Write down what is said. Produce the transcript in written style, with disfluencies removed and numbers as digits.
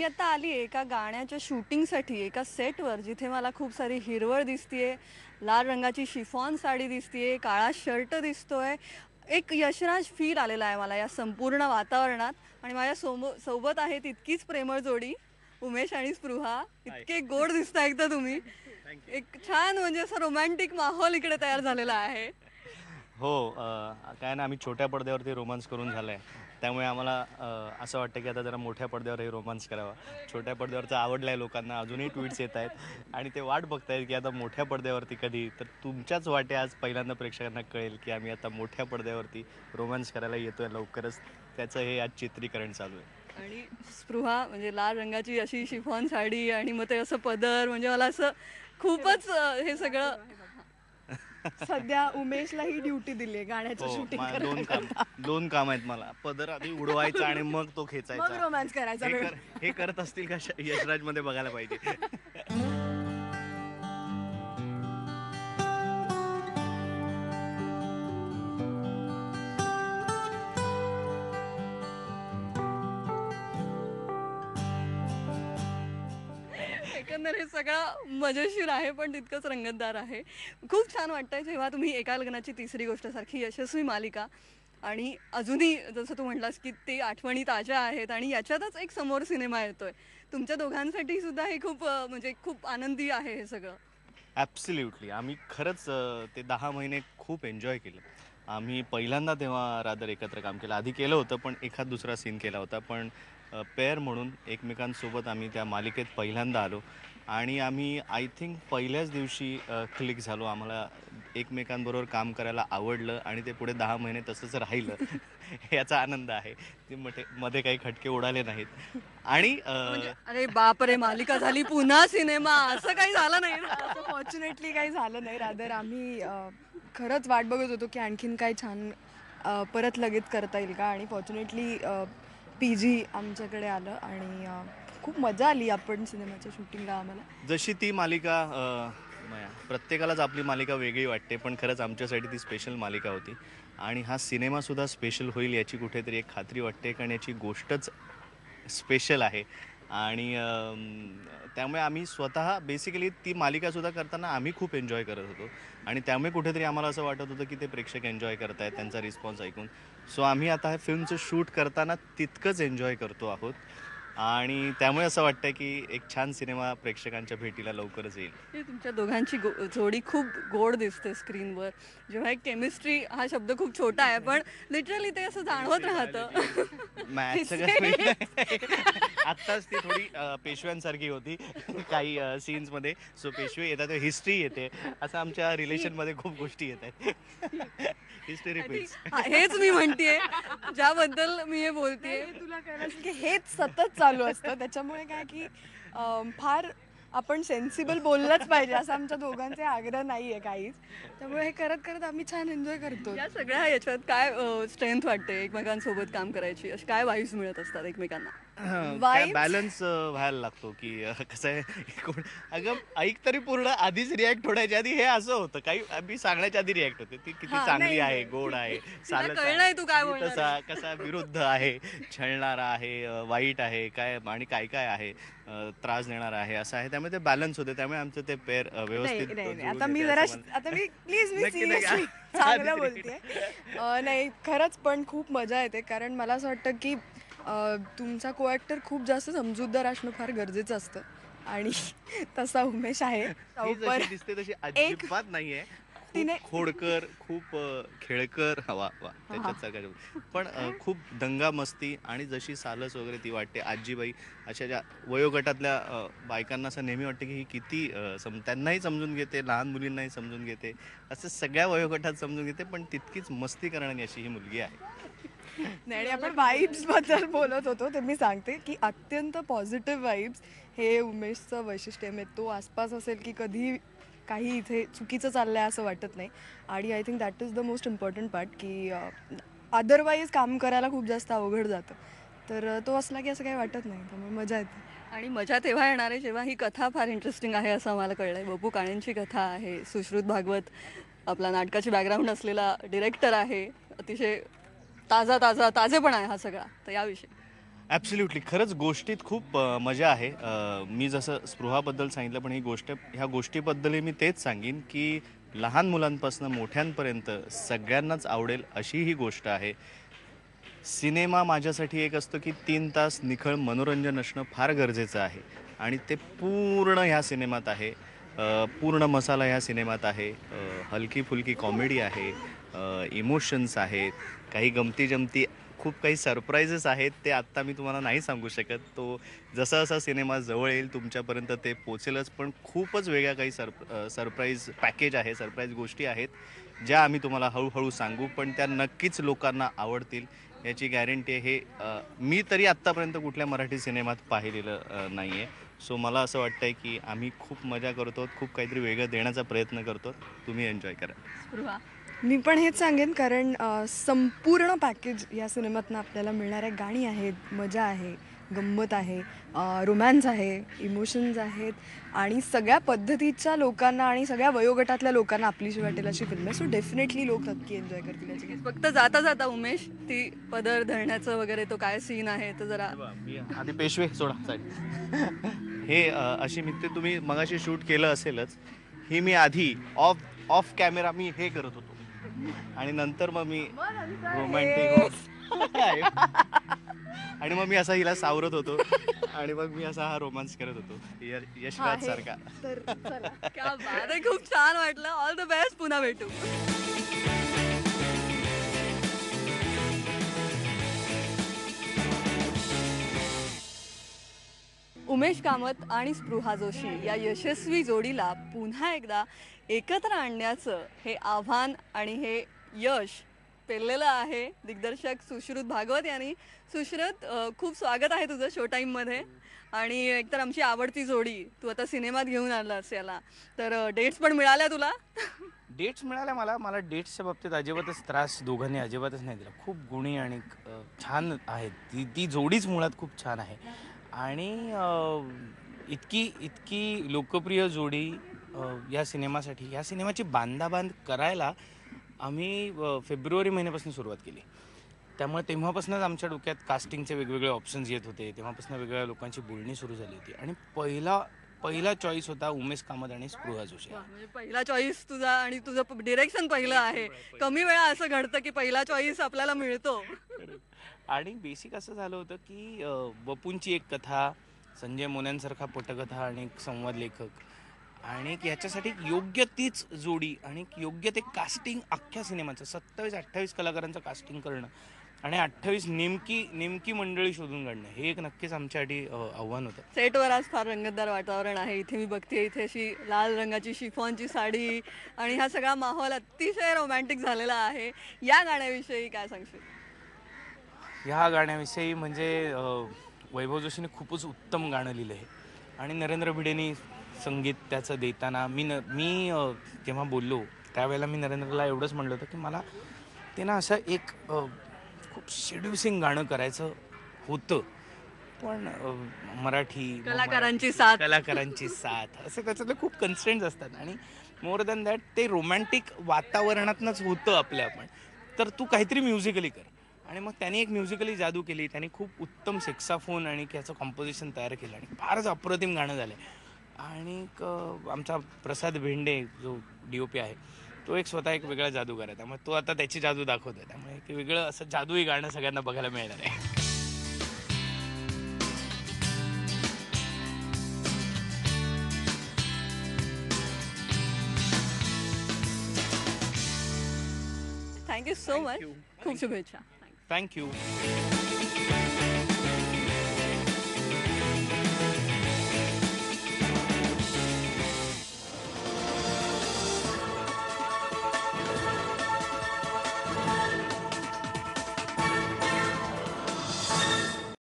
आता आली आहे एका गाण्याच्या शूटिंगसाठी एका सेटवर, जिथे मला खूप सारी हिरवळ दिसतीये, लाल रंगाची शिफॉन साडी दिसतीये, काळा शर्ट दिसतोय. एक यशराज फील आलेला आहे मला या संपूर्ण वातावरणात. आणि माझ्या सोबत आहे तितकीच प्रेमळ जोडी, उमेश आणि स्पृहा. इतके गोड दिसता एकदा तुम्ही. एक छान म्हणजे असं रोमॅन्टिक माहोल इकडे तयार झालेला आहे. हो. काय ना, आम्ही छोट्या पडद्यावरती रोमांस करून झालं आहे, त्यामुळे आम्हाला असं वाटतं की आता जरा मोठ्या पडद्यावर हे रोमांस करावा. छोट्या पडद्यावरचं आवडलं आहे लोकांना, अजूनही ट्विट्स येत आहेत आणि ते वाट बघतायत की आता मोठ्या पडद्यावरती कधी. तर तुमच्याच वाटे आज पहिल्यांदा प्रेक्षकांना कळेल की आम्ही आता मोठ्या पडद्यावरती रोमांस करायला येतोय लवकरच. त्याचं हे आज चित्रीकरण चालू आहे. आणि स्पृहा म्हणजे लाल रंगाची अशी शिफॉन साडी आणि मग ते असं पदर, म्हणजे मला असं खूपच हे सगळं. सध्या उमेशला ही ड्युटी दिली आहे गाण्याचं हो, शूटिंग दोन काम आहेत मला. पदर आधी उडवायचा आणि मग तो मग खेचायचा. रोमॅन्स करायचा हे करत असतील का यशराज मध्ये बघायला पाहिजे. एकंदर हे सगळं मजेशीर आहे पण तितकंच रंगतदार आहे. खूप छान वाटतंय जेव्हा तुम्ही एका लग्नाची तिसरी गोष्ट सारखी यशस्वी मालिका, आणि अजूनही जसं तू म्हटलास की ते आठवणी ताज्या आहेत आणि याच्यातच एक समोर सिनेमा येतोय. तुमच्या दोघांसाठी सुद्धा हे खूप म्हणजे खूप आनंदी आहे हे सगळं. ॲब्सल्युटली. आम्ही खरंच ते 10 महिने खूप एन्जॉय केलं. आम्ही पहिल्यांदा तेव्हा रादर एकत्र काम केलं. आधी केलं होतं पण एखाद दुसरा सीन केला होता. पण पेअर म्हणून एकमेकांसोबत आम्ही त्या मालिकेत पहिल्यांदा आलो आणि आम्ही आय थिंक पहिल्याच दिवशी क्लिक झालो. आम्हाला एकमेकांबरोबर काम करायला आवडलं आणि ते पुढे 10 महिने तसंच राहिलं. याचा आनंद आहे. ते मध्ये काही खटके उडाले नाहीत. आणि अरे बापरे, मालिका झाली पुन्हा सिनेमा, असं काही झालं नाही ना? असं फॉर्च्युनेटली काही झालं नाही. रादर आम्ही खरंच वाट बघत होतो की आणखीन काय छान परत लगेच करता येईल का, आणि फॉर्च्युनेटली PG आमच्याकडे आलं आणि खूप मजा आली आपण सिनेमाच्या शूटिंगला आम्हाला. जशी ती मालिका प्रत्येकालाच आपली मालिका वेगळी वाटते, पण खरंच आमच्यासाठी ती स्पेशल मालिका होती. आणि हा सिनेमासुद्धा स्पेशल होईल याची कुठेतरी एक खात्री वाटते, कारण याची गोष्टच स्पेशल आहे. आणि त्यामुळे आम्ही स्वतः बेसिकली ती मालिकासुद्धा करताना आम्ही खूप एन्जॉय करत होतो आणि त्यामुळे कुठेतरी आम्हाला असं वाटत होतं की ते प्रेक्षक एन्जॉय करत आहेत त्यांचा रिस्पॉन्स ऐकून. सो आम्ही आता हे फिल्मचं शूट करताना तितकंच एन्जॉय करतो आहोत आणि त्यामुळे असं वाटतं की एक छान सिनेमा प्रेक्षकांच्या भेटीला लवकरच येईल. हे तुमच्या दोघांची जोडी खूप गोड दिसते स्क्रीनवर. जेव्हा एक केमिस्ट्री हा शब्द खूप छोटा आहे पण लिटरली ते असं जाणवत राहतं. मॅच आत्ताच ती थोडी पेशव्यांसारखी होती काही सीन्समध्ये. सो पेशवे येतात, हिस्ट्री येते, असं आमच्या रिलेशनमध्ये खूप गोष्टी येत आहेत. History repeats. हेच मी म्हणतेय, ज्याबद्दल मी हे बोलतेय. तुला कळलं असेल की हेच सतत चालू असतं, त्याच्यामुळे काय की फार आपण सेन्सिबल बोललंच पाहिजे असं आमच्या दोघांचे आग्रह नाही आहे काहीच. त्यामुळे हे करत करत आम्ही छान एन्जॉय करतो. या सगळ्या याच्यात काय स्ट्रेंथ वाटते एकमेकांसोबत काम करायची, अशी काय वाईब्स मिळत असतात एकमेकांना? बॅलन्स व्हायला लागतो की कसं आहे. अगं ऐक तरी पूर्ण, आधीच रिॲक्ट होण्याच्या आधी हे असं होतं, काही मी सांगण्याच्या आधी रिॲक्ट होते ती किती चांगली आहे, गोड आहे, कळलंय तू काय बोलणार. तसा कसा विरुद्ध आहे, छळणारा आहे, वाईट आहे काय आणि काय काय आहे, त्रास देणारा आहे, असं आहे. त्यामुळे ते बॅलन्स होते. त्यामुळे आमचं ते पेअर व्यवस्थित. आता मी प्लीज सिरियसली चांगलं बोलते. नाही खरंच पण खूप मजा येते, कारण मला असं वाटतं की तुमचा को ॲक्टर खूप जास्त समजूतदार असणं फार गरजेचं असतं आणि तसा उमेश आहे. दिसते तशी अजिबात नाहीये. खूप खोडकर, खूप खेळकर, वा त्याच्यात सगळं, पण खूप दंगा मस्ती आणि जशी सालस वगैरे ती वाटते. आजीबाई अशा ज्या वयोगटातल्या बायकांना असं नेहमी वाटतं की ही किती त्यांनाही समजून घेते, लहान मुलींनाही समजून घेते, असं सगळ्या वयोगटात समजून घेते, पण तितकीच मस्ती करणारी अशी ही मुलगी आहे. नाही, आपण वाईब्स बद्दल बोलत होतो, तर मी सांगते की अत्यंत पॉझिटिव्ह वाईब्स हे उमेशचं वैशिष्ट्य आहे. तो आसपास असेल की कधी काही इथे चुकीचं चाललं आहे असं वाटत नाही. आणि I think that is the most important part की अदरवाईज काम करायला खूप जास्त अवघड जातं, तर तो असला की असं काही वाटत नाही, त्यामुळे मजा येते. आणि मजा तेव्हा येणार आहे जेव्हा ही कथा फार इंटरेस्टिंग आहे असं आम्हाला कळलं आहे. बपू काळेंची कथा आहे, सुश्रुत भागवत आपला नाटकाची बॅकग्राऊंड असलेला डिरेक्टर आहे, अतिशय ताजेपणा आहे हा सगळा. तर याविषयी ॲब्सोल्युटली. खरंच गोष्टीत खूप मजा आहे. मी जसं स्पृहाबद्दल सांगितलं, पण ह्या गोष्टीबद्दलही मी तेच सांगीन, की लहान मुलांपासून मोठ्यांपर्यंत सगळ्यांनाच आवडेल अशी ही गोष्ट आहे. सिनेमा माझ्यासाठी एक असतो, की 3 तास निखळ मनोरंजन असणं फार गरजेचं आहे आणि ते पूर्ण ह्या सिनेमात आहे. पूर्ण मसाला ह्या सिनेमात आहे. हलकी-फुलकी कॉमेडी आहे, इमोशन्स आहेत, काही गमती-जमती, खूप काही सरप्राईजेस आहेत. ते आत्ता मी तुम्हाला नाही सांगू शकत. तो जसा-जसा सिनेमा जवळ येईल तुमच्यापर्यंत ते पोहोचेलच. पण खूपच वेगळ्या काही सरप्राईज पॅकेज आहे, सरप्राईज गोष्टी आहेत, ज्या आम्ही तुम्हाला हळू सांगू. पण त्या नक्कीच लोकांना आवडतील याची गॅरंटी आहे. मी तरी आत्तापर्यंत कुठल्या मराठी सिनेमात पाहिलेलं नाही आहे. सो मला असं वाटतंय की आम्ही खूप मजा करतो, खूप काहीतरी वेगळं देण्याचा प्रयत्न करतो. तुम्ही एन्जॉय करा. स्पृहा. मी पण हेच सांगेन कारण संपूर्ण पॅकेज या सिनेमातनं आपल्याला मिळणार आहे. गाणी आहेत, मजा आहे, गंमत आहे, रोमॅन्स आहे, इमोशन्स आहेत आणि सगळ्या पद्धतीच्या लोकांना आणि सगळ्या वयोगटातल्या लोकांना आपलीशी वाटेल अशी फिल्म आहे. सो डेफिनेटली लोक नक्की एन्जॉय करतील याची. फक्त जाता जाता उमेश, ती पदर धरण्याचं वगैरे तो काय सीन आहे तो जरा. मी आधी पेशवे सोडा साईड. हे अशी मित्र तुम्ही मगाशी शूट केलं असेलच. ही मी आधी ऑफ कॅमेरा मी हे करत होतो आणि नंतर मग मी रोमॅन्टिक आणि मग मी असा हिला सावरत होतो आणि मग मी असा हा रोमांस करत होतो यशराज सारखा. तर चला. क्या बात आहे, खूप छान वाटलं. ऑल द बेस्ट, पुन्हा भेटू. उमेश कामत आणि स्पृहा जोशी या यशस्वी जोडीला पुन्हा एकदा एकत्र आणण्याचं हे आव्हान आणि हे यश पेललेलं आहे दिग्दर्शक सुश्रुत भागवत यांनी. सुश्रुत, खूप स्वागत आहे तुझं शो टाईममध्ये. आणि एकतर आमची आवडती जोडी तू आता सिनेमात घेऊन आलास याला, तर डेट्स पण मिळाल्या तुला? डेट्स मिळाल्या मला डेट्सच्या बाबतीत अजिबातच त्रास दोघांनी अजिबातच नाही दिला. खूप गुणी आणि छान आहेत. ती जोडीच मुळात खूप छान आहे आणि इतकी लोकप्रिय जोडी या सिनेमाची बांधाबांध करायला आम्ही फेब्रुवारी महिन्यापासून सुरुवात केली. त्यामुळे तेव्हापासूनच आमच्या डोक्यात कास्टिंगचे वेगवेगळे ऑप्शन्स येत होते. तेव्हापासून वेगवेगळ्या लोकांची बोलणी सुरू झाली होती आणि पहिला चॉईस होता उमेश कामत आणि स्पृहा जोशी. म्हणजे पहिला चॉईस तुझा आणि तुझं डिरेक्शन पहिलं आहे. कमी वेळा असं घडतं की पहिला चॉईस आपल्याला मिळतो. आणि बेसिक असं झालं होतं की बपूंची एक कथा, संजय मोन्यांसारखा पटकथा आणि एक संवाद लेखक आणि याच्यासाठी योग्य तीच जोडी आणि योग्य ते कास्टिंग अख्ख्या सिनेमाचं 27-28 कलाकारांचं कास्टिंग करणं आणि 28 नेमकी मंडळी शोधून काढणं हे एक नक्कीच आमच्यासाठी आव्हान होतं. सेटवर आज फार रंगतदार वातावरण आहे. इथे मी बघते, इथे अशी लाल रंगाची शिफॉनची साडी आणि हा सगळा माहोल अतिशय रोमॅन्टिक झालेला आहे. या गाण्याविषयी काय सांगशील? ह्या गाण्याविषयी म्हणजे वैभव जोशीने खूपच उत्तम गाणं लिहिलं आहे आणि नरेंद्र भिडेनी संगीत त्याचं देताना मी जेव्हा बोललो त्यावेळेला मी नरेंद्रला एवढंच म्हणलं होतं की मला ते ना असं एक खूप सेड्युसिंग गाणं करायचं होतं, पण मराठी कलाकारांची साथ असं त्याच्यातले खूप कन्स्ट्रेंट्स असतात आणि मोर दॅन दॅट ते रोमॅन्टिक वातावरणातनंच होतं आपल्या. पण तर तू काहीतरी म्युझिकली कर आणि मग त्याने एक म्युझिकली जादू केली. त्याने खूप उत्तम सेक्साफोन आणि त्याचं कॉम्पोजिशन तयार केलं आणि फारच अप्रतिम गाणं झालं. आणि आमचा प्रसाद भेंडे जो DOP आहे तो स्वतः एक वेगळा जादूगार आहे. त्यामुळे तो आता त्याची जादू दाखवतोय. त्यामुळे एक वेगळं असं जादूई गाणं सगळ्यांना बघायला मिळणार आहे. Thank you so much. खूप शुभेच्छा. थँक्यू.